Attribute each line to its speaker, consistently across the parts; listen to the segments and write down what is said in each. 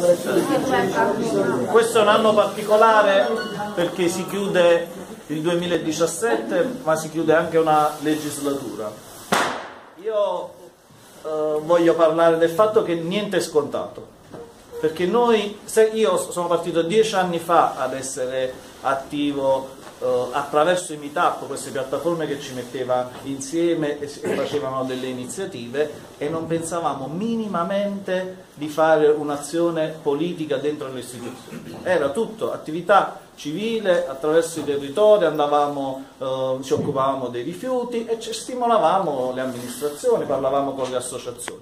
Speaker 1: Questo è un anno particolare perché si chiude il 2017, ma si chiude anche una legislatura. Io voglio parlare del fatto che niente è scontato, perché io sono partito 10 anni fa ad essere attivo attraverso i meetup, queste piattaforme che ci metteva insieme e facevano delle iniziative, e non pensavamo minimamente di fare un'azione politica dentro le istituzioni. Era tutto attività civile, attraverso i territori andavamo, ci occupavamo dei rifiuti e stimolavamo le amministrazioni, parlavamo con le associazioni.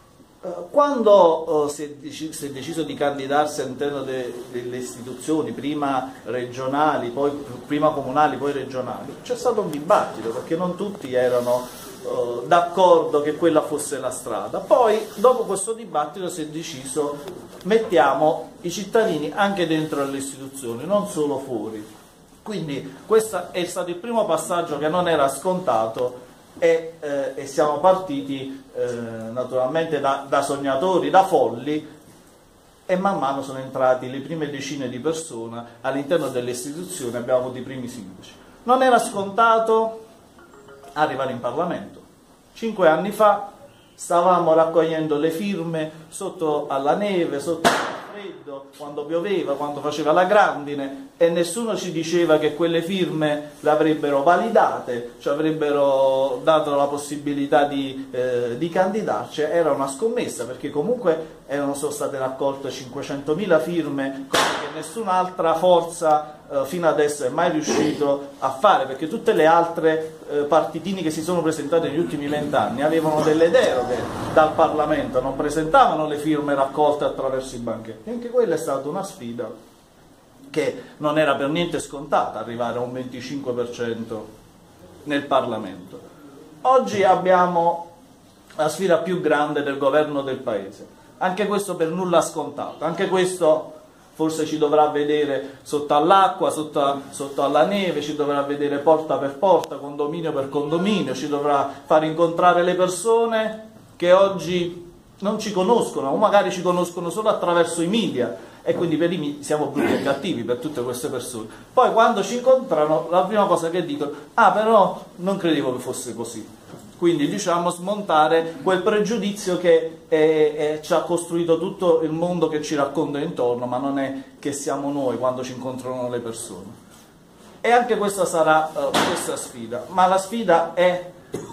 Speaker 1: Quando si è deciso di candidarsi all'interno delle istituzioni, prima regionali, prima comunali, poi regionali, c'è stato un dibattito perché non tutti erano d'accordo che quella fosse la strada. Poi dopo questo dibattito si è deciso: mettiamo i cittadini anche dentro le istituzioni, non solo fuori. Quindi questo è stato il primo passaggio che non era scontato. E siamo partiti naturalmente da sognatori, da folli, e man mano sono entrati le prime decine di persone all'interno delle istituzioni, abbiamo avuto i primi sindaci. Non era scontato arrivare in Parlamento. 5 anni fa stavamo raccogliendo le firme sotto alla neve, sotto al freddo, quando pioveva, quando faceva la grandine, e nessuno ci diceva che quelle firme le avrebbero validate, ci avrebbero dato la possibilità di candidarci. Era una scommessa, perché comunque sono state raccolte 500.000 firme, cosa che nessun'altra forza fino adesso è mai riuscito a fare, perché tutte le altre partitini che si sono presentati negli ultimi 20 anni avevano delle deroghe dal Parlamento, non presentavano le firme raccolte attraverso i banchetti. Anche quella è stata una sfida che non era per niente scontata, arrivare a un 25% nel Parlamento. Oggi abbiamo la sfida più grande del governo del Paese, anche questo per nulla scontato, anche questo forse ci dovrà vedere sotto all'acqua, sotto alla neve, ci dovrà vedere porta per porta, condominio per condominio, ci dovrà far incontrare le persone che oggi non ci conoscono, o magari ci conoscono solo attraverso i media, e quindi per siamo brutti e cattivi per tutte queste persone. Poi quando ci incontrano la prima cosa che dicono: ah, però non credevo che fosse così. Quindi diciamo smontare quel pregiudizio che ci ha costruito tutto il mondo che ci racconta intorno, ma non è che siamo noi quando ci incontrano le persone. E anche questa sarà questa sfida, ma la sfida è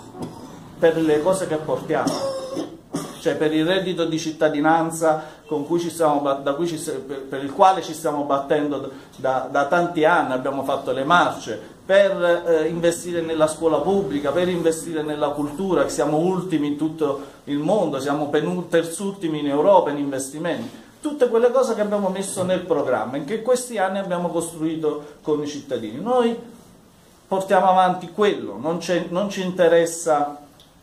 Speaker 1: per le cose che portiamo, cioè per il reddito di cittadinanza per il quale ci stiamo battendo da tanti anni. Abbiamo fatto le marce per investire nella scuola pubblica, per investire nella cultura, che siamo ultimi in tutto il mondo, siamo terzultimi in Europa in investimenti. Tutte quelle cose che abbiamo messo nel programma, in che questi anni abbiamo costruito con i cittadini. Noi portiamo avanti quello, non ci interessa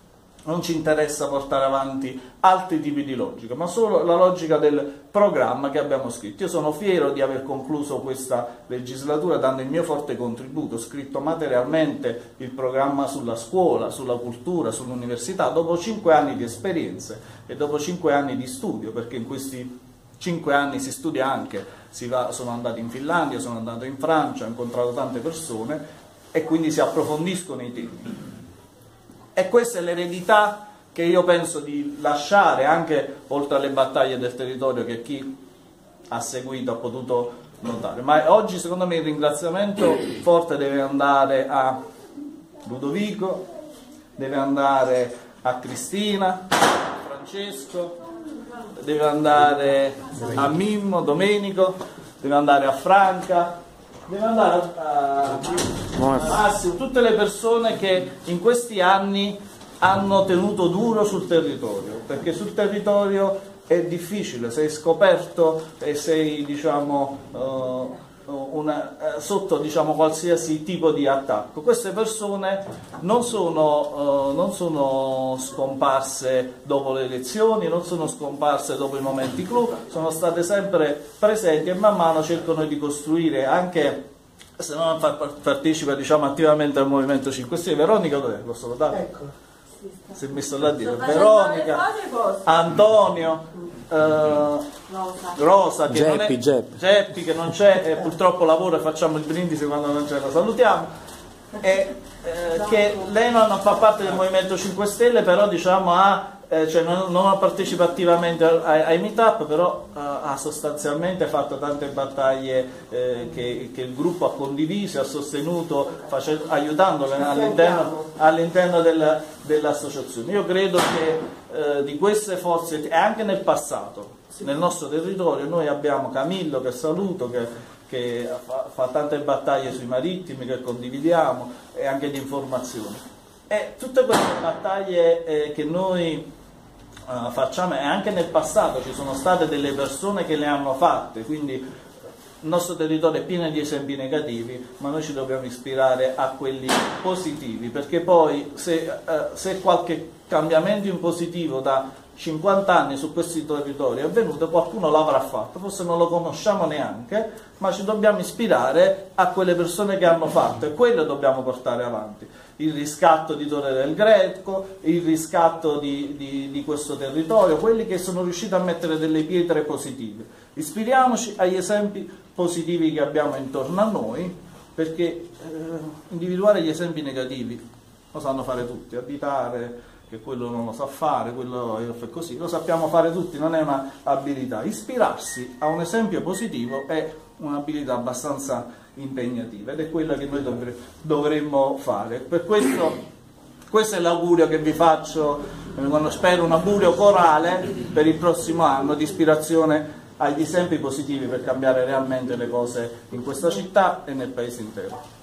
Speaker 1: portare avanti altri tipi di logica, ma solo la logica del programma che abbiamo scritto. Io sono fiero di aver concluso questa legislatura dando il mio forte contributo. Ho scritto materialmente il programma sulla scuola, sulla cultura, sull'università, dopo 5 anni di esperienze e dopo 5 anni di studio, perché in questi 5 anni si studia anche, sono andato in Finlandia, sono andato in Francia, ho incontrato tante persone e quindi si approfondiscono i temi. E questa è l'eredità che io penso di lasciare, anche oltre alle battaglie del territorio che chi ha seguito ha potuto notare. Ma oggi secondo me il ringraziamento forte deve andare a Ludovico, deve andare a Cristina, a Francesco, deve andare a Mimmo, Domenico, deve andare a Franca, deve andare a Massimo, tutte le persone che in questi anni hanno tenuto duro sul territorio, perché sul territorio è difficile, sei scoperto e sei sotto qualsiasi tipo di attacco. Queste persone non sono scomparse dopo le elezioni, non sono scomparse dopo i momenti clou, sono state sempre presenti e man mano cercano di costruire, anche se non partecipa attivamente al Movimento 5 Stelle. Veronica dov'è? Lo salutare?
Speaker 2: Ecco.
Speaker 1: si è messo là a dire Veronica, Antonio, Rosa, che Geppi che non c'è, purtroppo lavora e facciamo il brindisi quando non c'è, lo salutiamo, che lei non fa parte del Movimento 5 Stelle, però diciamo cioè non partecipa attivamente ai meetup, però ha sostanzialmente fatto tante battaglie che il gruppo ha condiviso, ha sostenuto, aiutandole all'interno dell'associazione. Io credo che di queste forze, e anche nel passato, nel nostro territorio, noi abbiamo Camillo, che saluto, che fa tante battaglie sui marittimi, che condividiamo, e anche di informazione. E tutte queste battaglie che noi facciamo, e anche nel passato ci sono state delle persone che le hanno fatte, quindi il nostro territorio è pieno di esempi negativi, ma noi ci dobbiamo ispirare a quelli positivi, perché poi se qualche cambiamento in positivo da 50 anni su questi territori è avvenuto, qualcuno l'avrà fatto, forse non lo conosciamo neanche, ma ci dobbiamo ispirare a quelle persone che hanno fatto, e quello dobbiamo portare avanti. Il riscatto di Torre del Greco, il riscatto di questo territorio, quelli che sono riusciti a mettere delle pietre positive. Ispiriamoci agli esempi positivi che abbiamo intorno a noi, perché individuare gli esempi negativi lo sanno fare tutti, abitare, che quello non lo sa fare, quello è così, lo sappiamo fare tutti, non è un'abilità. Ispirarsi a un esempio positivo è un'abilità abbastanza impegnativa, ed è quella che noi dovremmo fare. Per questo è l'augurio che vi faccio, spero un augurio corale per il prossimo anno, di ispirazione agli esempi positivi per cambiare realmente le cose in questa città e nel paese intero.